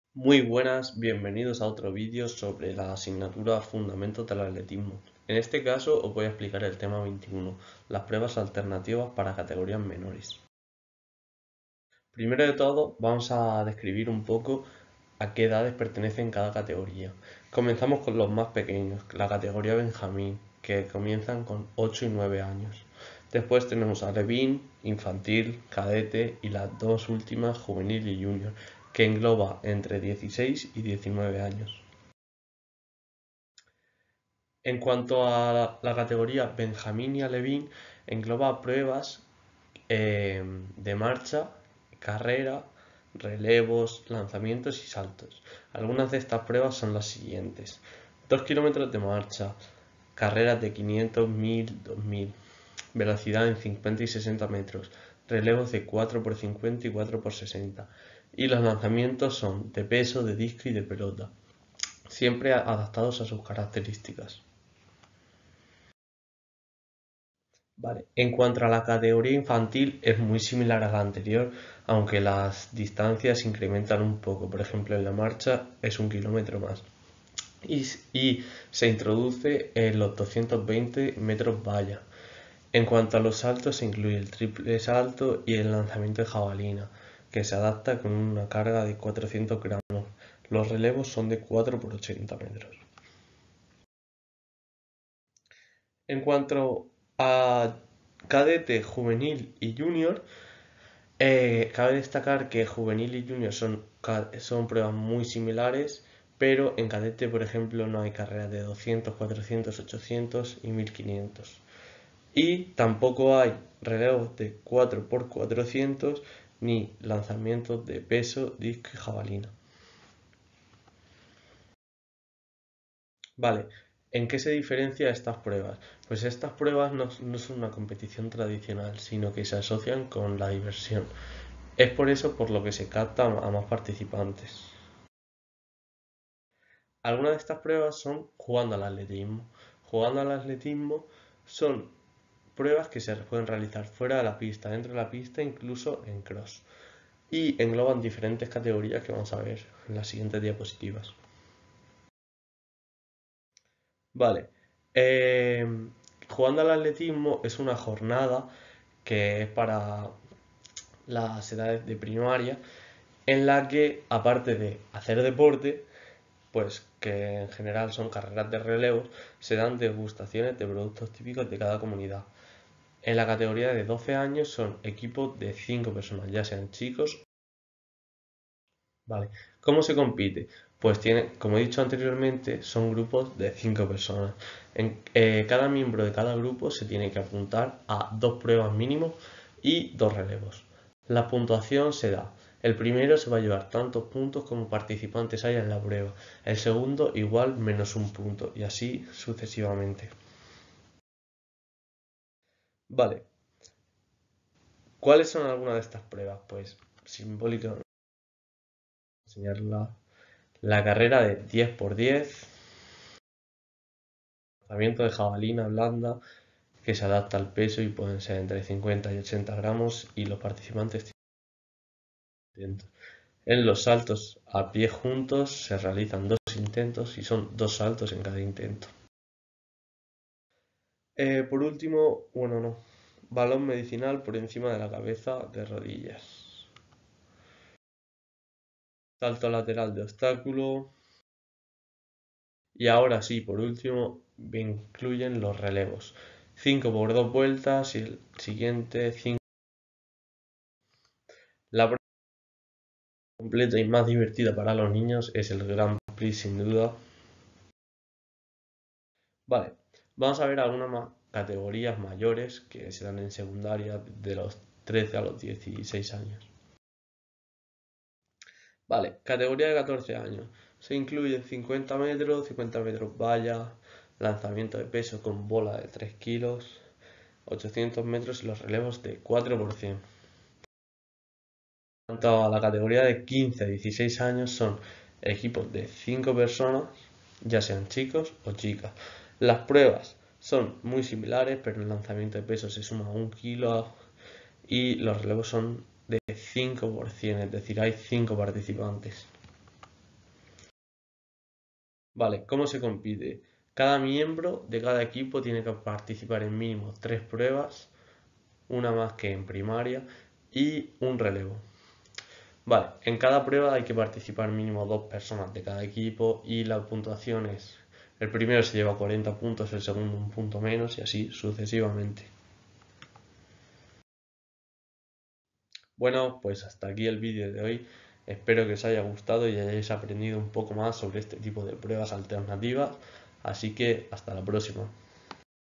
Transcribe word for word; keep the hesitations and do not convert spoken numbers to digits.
Muy buenas, bienvenidos a otro vídeo sobre la asignatura Fundamentos del Atletismo. En este caso os voy a explicar el tema veintiuno, las pruebas alternativas para categorías menores. Primero de todo vamos a describir un poco a qué edades pertenecen cada categoría. Comenzamos con los más pequeños, la categoría Benjamín, que comienzan con ocho y nueve años. Después tenemos a Alevín, infantil, cadete y las dos últimas, juvenil y junior, que engloba entre dieciséis y diecinueve años. En cuanto a la, la categoría Benjamín y Alevín, engloba pruebas eh, de marcha, carrera, relevos, lanzamientos y saltos. Algunas de estas pruebas son las siguientes: dos kilómetros de marcha, carreras de quinientos, mil, dos mil, velocidad en cincuenta y sesenta metros, relevos de cuatro por cincuenta y cuatro por sesenta. Y los lanzamientos son de peso, de disco y de pelota, siempre adaptados a sus características. Vale. En cuanto a la categoría infantil, es muy similar a la anterior, aunque las distancias incrementan un poco. Por ejemplo, en la marcha es un kilómetro más. Y, y se introduce en los doscientos veinte metros valla. En cuanto a los saltos, se incluye el triple salto y el lanzamiento de jabalina, que se adapta con una carga de cuatrocientos gramos. Los relevos son de cuatro por ochenta metros. En cuanto a cadete, juvenil y junior, eh, cabe destacar que juvenil y junior son, son pruebas muy similares, pero en cadete, por ejemplo, no hay carreras de doscientos, cuatrocientos, ochocientos y mil quinientos. Y tampoco hay relevos de cuatro por cuatrocientos ni lanzamientos de peso, disco y jabalina. Vale, ¿en qué se diferencia estas pruebas? Pues estas pruebas no, no son una competición tradicional, sino que se asocian con la diversión. Es por eso por lo que se capta a más participantes. Algunas de estas pruebas son jugando al atletismo. Jugando al atletismo son pruebas que se pueden realizar fuera de la pista, dentro de la pista, incluso en cross. Y engloban diferentes categorías que vamos a ver en las siguientes diapositivas. Vale. Eh, jugando al atletismo es una jornada que es para las edades de primaria, en la que, aparte de hacer deporte, pues que en general son carreras de relevos, se dan degustaciones de productos típicos de cada comunidad. En la categoría de doce años son equipos de cinco personas, ya sean chicos. Vale. ¿Cómo se compite? Pues tiene, como he dicho anteriormente, son grupos de cinco personas. En, eh, cada miembro de cada grupo se tiene que apuntar a dos pruebas mínimo y dos relevos. La puntuación se da: el primero se va a llevar tantos puntos como participantes haya en la prueba, el segundo igual menos un punto, y así sucesivamente. Vale, ¿cuáles son algunas de estas pruebas? Pues simbólica, enseñar la, la carrera de diez por diez, lanzamiento de jabalina blanda, que se adapta al peso y pueden ser entre cincuenta y ochenta gramos, y los participantes tienen intentos. En los saltos a pie juntos se realizan dos intentos y son dos saltos en cada intento. Eh, por último, bueno, no, balón medicinal por encima de la cabeza de rodillas. Salto lateral de obstáculo. Y ahora sí, por último, incluyen los relevos. cinco por dos vueltas y el siguiente cinco. La prueba completa y más divertida para los niños es el Grand Prix, sin duda. Vale, vamos a ver algunas más categorías mayores que se dan en secundaria de los trece a los dieciséis años. Vale, categoría de catorce años. Se incluye cincuenta metros, cincuenta metros valla, lanzamiento de peso con bola de tres kilos, ochocientos metros y los relevos de cuatro por cien. En cuanto a la categoría de quince a dieciséis años, son equipos de cinco personas, ya sean chicos o chicas. Las pruebas son muy similares, pero el lanzamiento de peso se suma a un kilo y los relevos son de cinco por cien, es decir, hay cinco participantes. Vale, ¿cómo se compite? Cada miembro de cada equipo tiene que participar en mínimo tres pruebas, una más que en primaria, y un relevo. Vale, en cada prueba hay que participar mínimo dos personas de cada equipo y la puntuación es: el primero se lleva cuarenta puntos, el segundo un punto menos y así sucesivamente. Bueno, pues hasta aquí el vídeo de hoy. Espero que os haya gustado y hayáis aprendido un poco más sobre este tipo de pruebas alternativas. Así que hasta la próxima.